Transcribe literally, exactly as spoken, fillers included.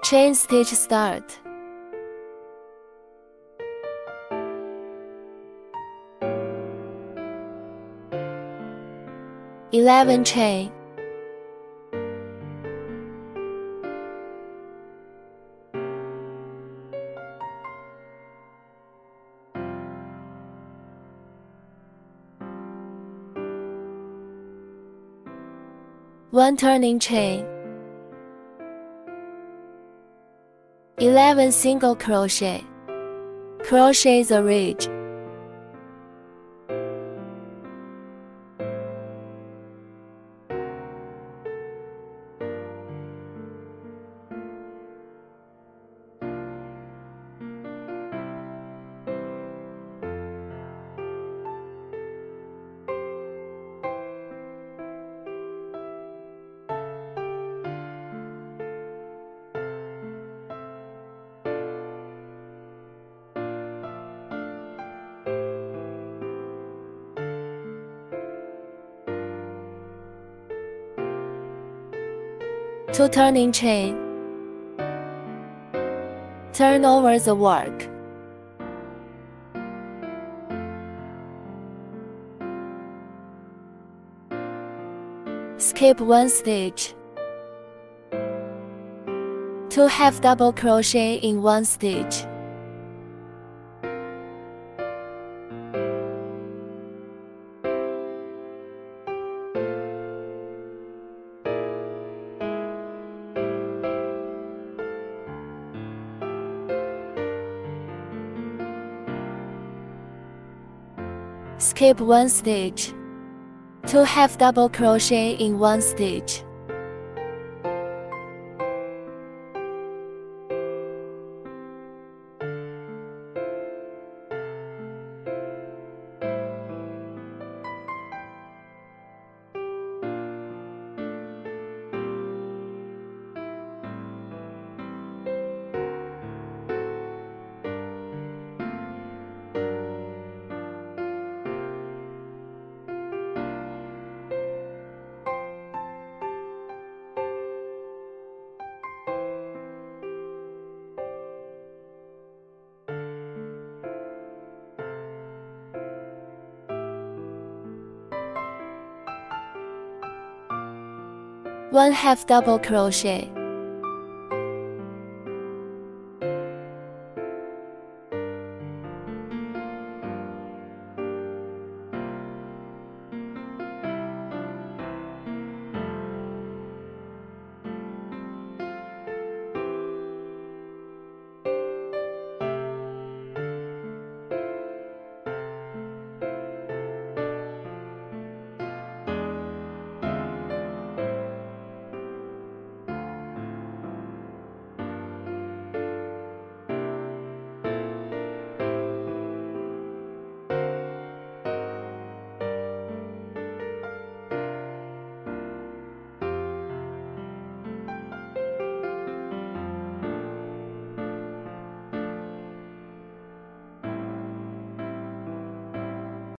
Chain stitch start. eleven chain. one turning chain. eleven single crochet. Crochet the ridge. two turning chain. Turn over the work. Skip one stitch. two half double crochet in one stitch. Skip one stitch. two half double crochet in one stitch. one half double crochet.